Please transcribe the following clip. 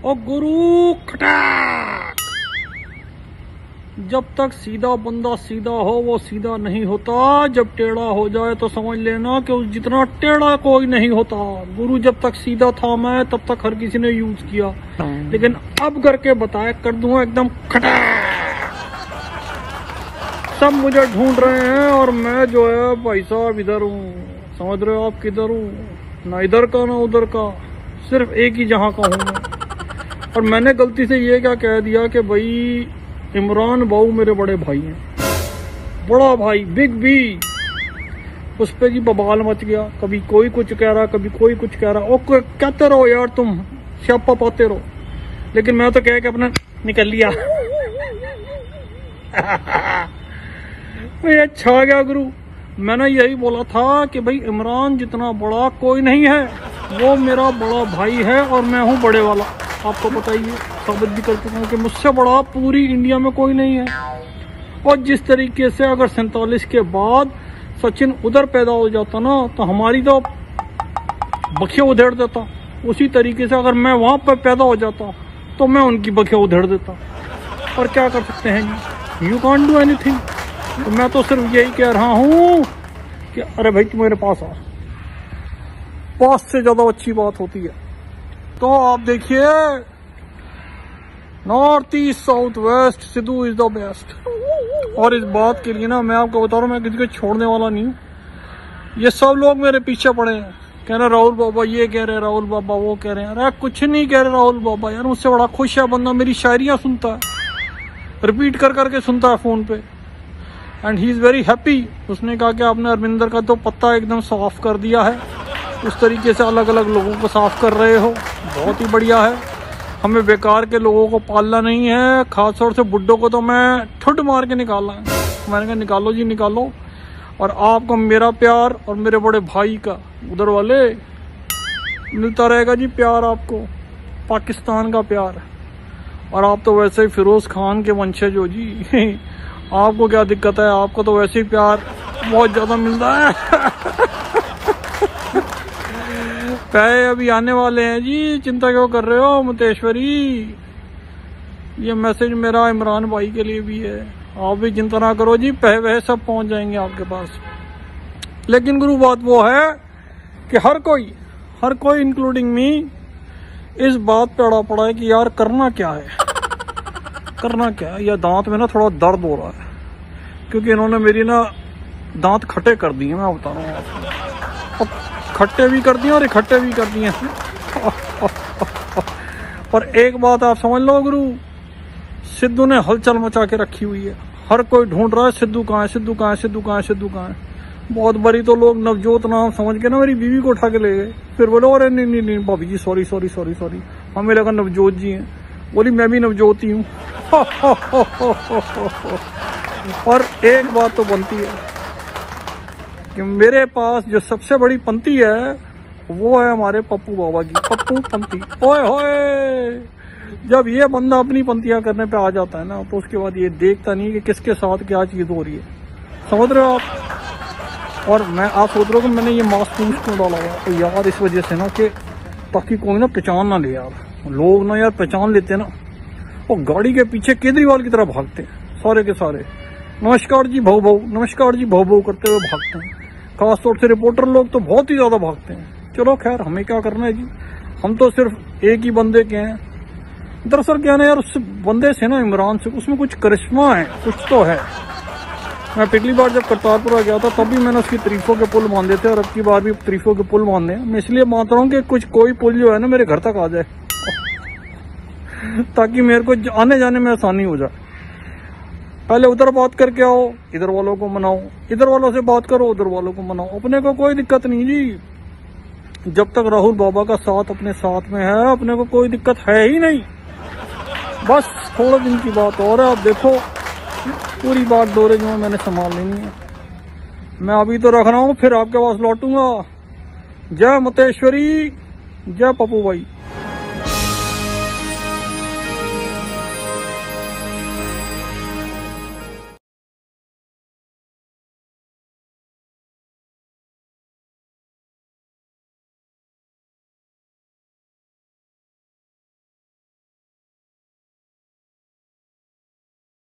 और गुरु खटाक। जब तक सीधा बंदा सीधा हो वो सीधा नहीं होता, जब टेढ़ा हो जाए तो समझ लेना कि उस जितना टेढ़ा कोई नहीं होता। गुरु जब तक सीधा था मैं तब तक हर किसी ने यूज किया, लेकिन अब करके बताए कर दूंगा एकदम खटाक। सब मुझे ढूंढ रहे हैं और मैं जो है भाई साहब इधर हूँ। समझ रहे हो आप किधर हूँ? ना इधर का ना उधर का, सिर्फ एक ही जहाँ का हूँ मैं। और मैंने गलती से ये क्या कह दिया कि भाई इमरान बाबू मेरे बड़े भाई हैं, बड़ा भाई बिग बी। उस पे जी बवाल मच गया, कभी कोई कुछ कह रहा कभी कोई कुछ कह रहा। ओके कहते रहो यार, तुम श्यापा पाते रहो, लेकिन मैं तो कह के अपना निकल लिया। ये छा गया गुरु। मैंने यही बोला था कि भाई इमरान जितना बड़ा कोई नहीं है, वो मेरा बड़ा भाई है और मैं हूँ बड़े वाला। आपको पता ही है, साबित भी कर चुका हूँ कि मुझसे बड़ा पूरी इंडिया में कोई नहीं है। और जिस तरीके से अगर 47 के बाद सचिन उधर पैदा हो जाता ना तो हमारी तो बखिया उधेड़ देता, उसी तरीके से अगर मैं वहां पर पैदा हो जाता तो मैं उनकी बखिया उधेड़ देता। और क्या कर सकते हैं जी, यू कांट डू एनीथिंग। तो मैं तो सिर्फ यही कह रहा हूँ कि अरे भाई तू मेरे पास आ, पास से ज्यादा अच्छी बात होती है। तो आप देखिए, north east south west Sidhu is the best. और इस बात के लिए ना मैं आपको बता रहा हूँ, मैं किसी को छोड़ने वाला नहीं हूँ। ये सब लोग मेरे पीछे पड़े हैं, कह रहे राहुल बाबा ये कह रहे, राहुल बाबा वो कह रहे हैं। अरे कुछ नहीं कह रहे राहुल बाबा, यार मुझसे बड़ा खुश है बंदा, मेरी शायरियां सुनता है, रिपीट कर करके सुनता है फोन पे, and he is very happy. उसने कहा कि आपने अरविंदर का तो पत्ता एकदम साफ कर दिया है, उस तरीके से अलग अलग लोगों को साफ कर रहे हो, बहुत ही बढ़िया है। हमें बेकार के लोगों को पालना नहीं है, खासतौर से बुड्ढों को तो मैं ठुड मार के निकालना है। मैंने कहा निकालो जी निकालो। और आपको मेरा प्यार और मेरे बड़े भाई का उधर वाले मिलता रहेगा जी प्यार, आपको पाकिस्तान का प्यार। और आप तो वैसे ही फिरोज खान के वंशज हो जी। आपको क्या दिक्कत है, आपको तो वैसे ही प्यार बहुत ज्यादा मिलता है। पैसे अभी आने वाले हैं जी, चिंता क्यों कर रहे हो मुतेश्वरी। ये मैसेज मेरा इमरान भाई के लिए भी है, आप भी चिंता ना करो जी, पैसे वह सब पहुंच जाएंगे आपके पास। लेकिन गुरु बात वो है कि हर कोई इंक्लूडिंग मी इस बात पे अड़ा पड़ा है कि यार करना क्या है, करना क्या है। या दांत में ना थोड़ा दर्द हो रहा है क्योंकि इन्होंने मेरी ना दांत खट्टे कर दिए, मैं बता रहा हूँ आपको, खट्टे भी कर दिए और इकट्ठे भी कर दिए। और एक बात आप समझ लो गुरु, सिद्धू ने हलचल मचा के रखी हुई है, हर कोई ढूंढ रहा है सिद्धू कहाँ है, सिद्धू कहाँ है, सिद्धू कहाँ है, सिद्धू कहाँ है। बहुत बड़ी तो लोग नवजोत नाम समझ के ना मेरी बीवी को उठा के ले गए, फिर बोले अरे नहीं भाभी जी सॉरी सॉरी सॉरी सॉरी, हमें लगा नवजोत जी हैं। बोली मैं भी नवजोत ही हूँ। और एक बात तो बनती है कि मेरे पास जो सबसे बड़ी पंक्ति है वो है हमारे पप्पू बाबा की, पप्पू पंक्ति। ओए होए, जब ये बंदा अपनी पंक्तियां करने पे आ जाता है ना तो उसके बाद ये देखता नहीं कि किसके साथ क्या चीज हो रही है, समझ रहे हो आप। और मैं आप सोच रहे हो कि मैंने ये मास्क क्यों डाला हुआ, तो यार इस वजह से ना कि ताकि कोई ना पहचान ना ले यार, लोग ना यार पहचान लेते ना और गाड़ी के पीछे केजरीवाल की तरह भागते हैं सारे के सारे, नमस्कार जी भाऊ भाऊ, नमस्कार जी भाऊ भाऊ करते हुए भागते हैं। खासतौर से रिपोर्टर लोग तो बहुत ही ज्यादा भागते हैं। चलो खैर, हमें क्या करना है जी, हम तो सिर्फ एक ही बंदे के हैं। दरअसल क्या ना यार, उस बंदे से ना इमरान से उसमें कुछ करिश्मा है, कुछ तो है। मैं पिछली बार जब करतारपुरा गया था तब भी मैंने उसकी तारीफों के पुल बांधे थे और अब की बार भी तारीफों के पुल बांधे हैं। मैं इसलिए बांध रहा हूँ कि कोई पुल जो है ना मेरे घर तक आ जाए ताकि मेरे को आने जाने में आसानी हो जाए। पहले उधर बात करके आओ, इधर वालों को मनाओ, इधर वालों से बात करो, उधर वालों को मनाओ, अपने को कोई दिक्कत नहीं जी। जब तक राहुल बाबा का साथ अपने साथ में है अपने को कोई दिक्कत है ही नहीं। बस थोड़े दिन की बात और है, आप देखो पूरी बात दौरे जो मैंने संभाल लेनी है। मैं अभी तो रख रहा हूँ, फिर आपके पास लौटूंगा। जय मुतेश्वरी, जय पप्पू भाई।